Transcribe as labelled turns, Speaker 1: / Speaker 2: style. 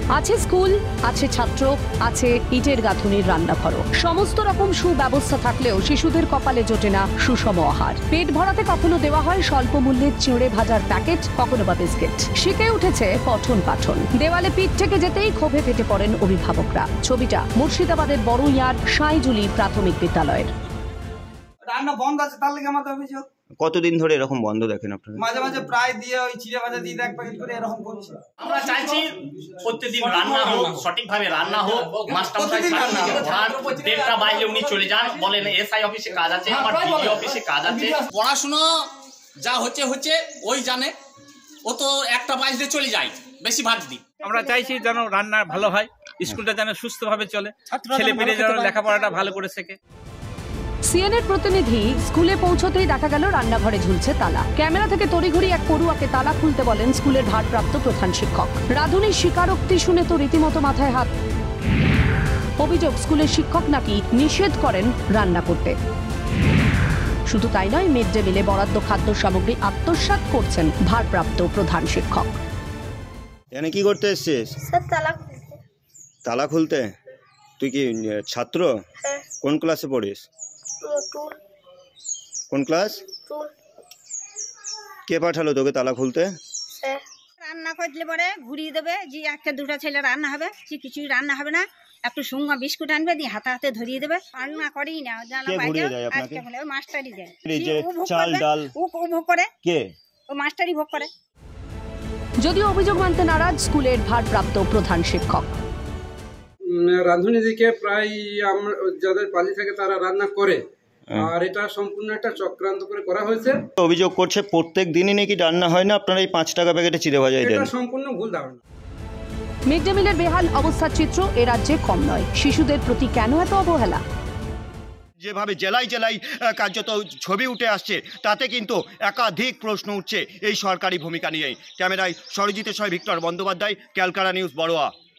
Speaker 1: আছে স্কুল, আছে ছাত্র, আছে ইটের গাঁথুনির রান্নাঘরও। সমস্ত রকম সুব্যবস্থা থাকলেও শিশুদের কপালে জোটে না সুষম আহার। পেট ভরাতে কখনো দেওয়া হয় স্বল্প মূল্যের চিঁড়ে ভাজার প্যাকেট, কখনো বা বিস্কিট। শিখে উঠেছে পঠন পাঠন। দেওয়ালে পিঠ থেকে যেতেই ক্ষোভে ফেটে পড়েন অভিভাবকরা। ছবিটা মুর্শিদাবাদের বড়ইয়ার সাঁইজুলি প্রাথমিক বিদ্যালয়ের।
Speaker 2: রান্না বন্ধ আছে, তার লাগে আমাদের অভিযোগ।
Speaker 3: কতদিন ধরে এরকম বন্ধ দেখেন আপনারা?
Speaker 2: মাঝে মাঝে প্রায় দিয়ে ওই চিড়ে ভাজা দিয়ে এক প্যাকেট করে এরকম করছে।
Speaker 4: আমরা চাইছি প্রত্যেকদিন রান্না হোক, সঠিকভাবে রান্না হোক, মাস্টারমশাই দেড়টা বাইরে উনি চলে যান, বলেন এসআই অফিসে কাজ আছে, আমার ডিডি অফিসে কাজ আছে। পড়াশুনো যা হচ্ছে ওই জানে, ও তো একটা বাইরে চলে যায়, বেশি ভাত দিই।
Speaker 5: আমরা চাইছি যেন রান্না ভালো হয়, স্কুলটা যেন সুস্থভাবে চলে, ছেলে পেলে যেন লেখাপড়াটা ভালো করে শেখে।
Speaker 1: সিএনএর প্রতিনিধি স্কুলে পৌঁছতেই দেখা গেল রান্নাঘরে ঝুলছে তালা। ক্যামেরা থেকে তড়িঘড়ি এক পড়ুয়াকে তালা খুলতে বলেন স্কুলের ভারপ্রাপ্ত প্রধান শিক্ষক। রাঁধুনির স্বীকারোক্তি শুনে তো রীতিমতো মাথায় হাত। অভিযোগ, স্কুলের শিক্ষক নাকি নিষেধ করেন রান্না করতে। শুধু তাই নয়, মিড ডে মিলে বরাদ্দ খাদ্য সামগ্রী আত্মসাৎ করছেন ভারপ্রাপ্ত প্রধান শিক্ষক।
Speaker 3: এখানে কি করতে এসেছিস? তালা খুলতে। তুই কি ছাত্র? কোন ক্লাসে পড়িস? কোন ক্লাস? কে পাঠালো তোকে তালা খুলতে?
Speaker 6: রান্না করলে পরে ঘুরিয়ে দেবে যে একটা দুটো ছেলে রান্না হবে, যে কিছুই রান্না হবে না, একটু সুঙ্গা বিস্কুট আনবে, দিয়ে হাতে হাতে ধরিয়ে দেবে। রান্না করেই না, জানা আজকে বলে ওই মাস্টারই দেয়।
Speaker 3: চাল ডাল
Speaker 6: ও ভোগ করে,
Speaker 3: কে?
Speaker 6: ও মাস্টারই ভোগ করে।
Speaker 1: যদিও অভিযোগ মানতে নারাজ স্কুলের ভারপ্রাপ্ত প্রধান শিক্ষক।
Speaker 7: রাঁধুনিদিকে প্রায় যাদের পালি থাকে তারা রান্না করে, আর এটা সম্পূর্ণ একটা চক্রান্ত করে করা হয়েছে।
Speaker 3: অভিযোগ করছে প্রত্যেক দিনই নাকি রান্না হয় না, আপনারা এই 5 টাকা প্যাকেটে চিড়ে ভাজাই দেন।
Speaker 7: এটা সম্পূর্ণ ভুল ধারণা।
Speaker 1: মিড ডে মিলের বেহাল অবস্থার চিত্র এ রাজ্যে কম নয়। শিশুদের প্রতি কেন এত অবহেলা?
Speaker 3: যেভাবে জেলায় জেলায় কার্যত ছবি উঠে আসছে, তাতে কিন্তু একাধিক প্রশ্ন উঠছে এই সরকারি ভূমিকা নিয়ে। ক্যামেরায় সরজিতের সঙ্গে ভিক্টর বন্দ্যোপাধ্যায়, ক্যালকাটা নিউজ, বড়োয়া।